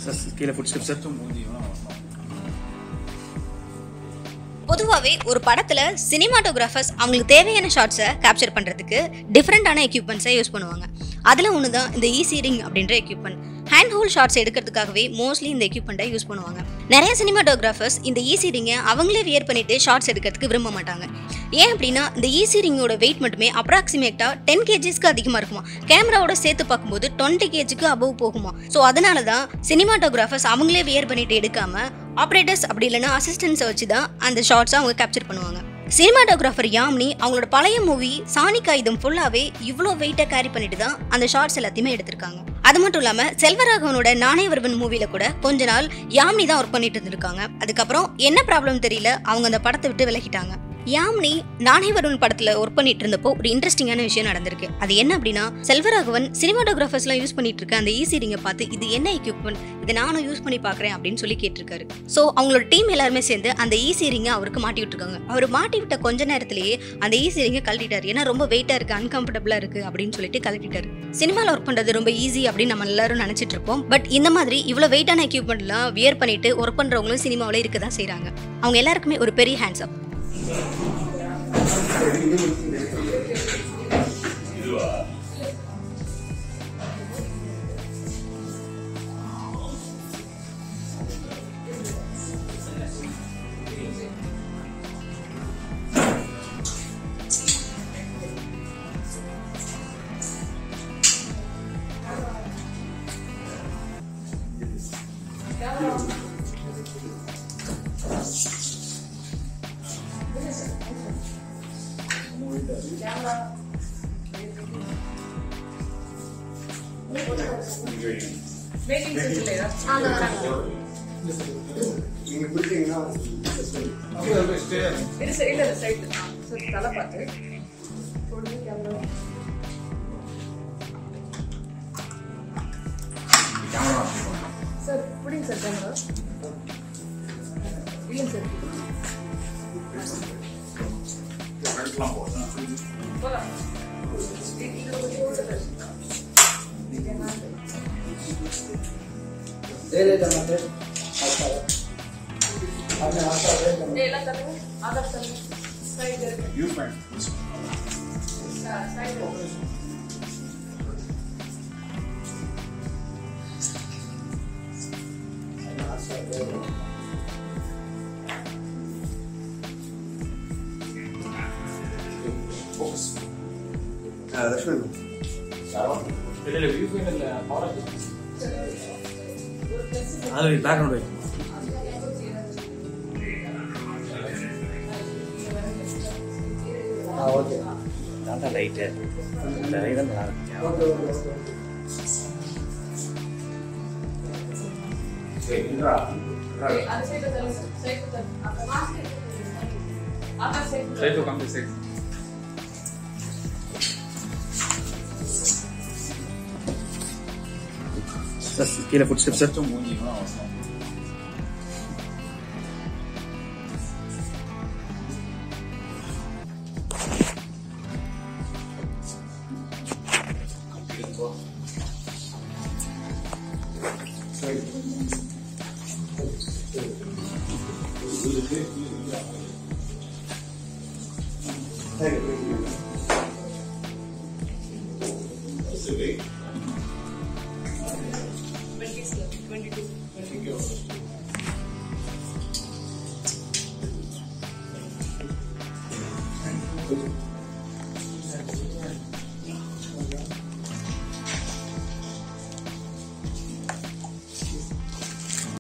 கீழே food steps பொதுவாகவே ஒரு படத்தில் சினிமாட்டோகிராஃபர்ஸ் அவங்களுக்கு தேவையான ஷார்ட்ஸை கேப்சர் பண்ணுறதுக்கு டிஃப்ரெண்ட்டான எக்யூப்மெண்ட்ஸை யூஸ் பண்ணுவாங்க. அதில் ஒன்று தான் இந்த ஈஸி ரிங் அப்படின்ற எக்யூப்மெண்ட். ஹேண்ட் ஹோல்ட் ஷார்ட்ஸ் எடுக்கிறதுக்காகவே மோஸ்ட்லி இந்த எக்யூப்மெண்ட்டை யூஸ் பண்ணுவாங்க. நிறைய சினிமாட்டோகிராஃபர்ஸ் இந்த ஈஸி ரிங்கை அவங்களே வியர் பண்ணிட்டு ஷார்ட்ஸ் எடுக்கிறதுக்கு விரும்ப மாட்டாங்க. ஏன் அப்படின்னா இந்த ஈஸி ரிங்கோட வெயிட் மட்டுமே அப்ராக்சிமேட்டாக 10 kgsக்கு அதிகமாக இருக்குமா, கேமராவோட சேர்த்து பார்க்கும்போது 20 kgக்கு அபவ் போகுமா. ஸோ அதனால தான் சினிமாட்டோகிராஃபர்ஸ் அவங்களே வியர் பண்ணிட்டு எடுக்காம ஆப்ரேட்டர்ஸ் அப்படி இல்லைன்னா அசிஸ்டன்ஸை வச்சு தான் அந்த ஷார்ட்ஸை அவங்க கேப்சர் பண்ணுவாங்க. சினிமாட்டோகிராஃபர் யாமினி அவங்களோட பழைய மூவி சாணி காகிதம் ஃபுல்லாவே இவ்வளோ வெயிட்டை கேரி பண்ணிட்டு தான் அந்த ஷார்ட்ஸ் எல்லாத்தையுமே எடுத்திருக்காங்க. அது மட்டும் இல்லாம செல்வராகவனோட நானே வருவன் மூவில கூட கொஞ்ச நாள் யாமினி தான் ஒர்க் பண்ணிட்டு இருந்திருக்காங்க. அதுக்கப்புறம் என்ன ப்ராப்ளம் தெரியல, அவங்க அந்த படத்தை விட்டு விலகிட்டாங்க. யாமினி நானே வருவன் படத்துல ஒர்க் பண்ணிட்டு இருந்தப்போ ஒரு இன்ட்ரெஸ்டிங்கான விஷயம் நடந்திருக்கு. அது என்ன அப்படின்னா, செல்வராகவன் சினிமாட்டோகிராஃபர்ஸ்லாம் யூஸ் பண்ணிட்டு இருக்க அந்த ஈஸி ரிங்கை பார்த்து இது என்ன எக்யூப்மெண்ட், இதை நானும் யூஸ் பண்ணி பாக்குறேன் அப்படின்னு சொல்லி கேட்டிருக்காரு. ஸோ அவங்களோட டீம் எல்லாருமே சேர்ந்து அந்த ஈஸி ரிங்கை அவருக்கு மாட்டி விட்டுருக்காங்க. அவர் மாட்டி விட்ட கொஞ்ச நேரத்திலேயே அந்த ஈஸி ரிங்கை கழட்டிட்டாரு. ஏன்னா ரொம்ப வெயிட்டா இருக்கு, அன்கம்ஃபர்டபுளா இருக்கு அப்படின்னு சொல்லிட்டு கழட்டிட்டாரு. சினிமாவில் ஒர்க் பண்றது ரொம்ப ஈஸி அப்படின்னு நம்ம எல்லாரும் நினைச்சிட்டு இருப்போம். பட் இந்த மாதிரி இவ்வளவு வெயிட்டான எக்யூப்மெண்ட்லாம் வியர் பண்ணிட்டு ஒர்க் பண்றவங்களும் சினிமாவில் இருக்கதான் செய்யறாங்க. அவங்க எல்லாருக்குமே ஒரு பெரிய ஹேண்ட்ஸ் அப். பேக்ரவுண்ட் ஓகே தான் லைட்டு இந்த லைட் தான் நல்லா கீழே ஃபுட் ஸ்டெப்ஸ் மூஞ்சிக்கலாம் அவசரம். Thank you.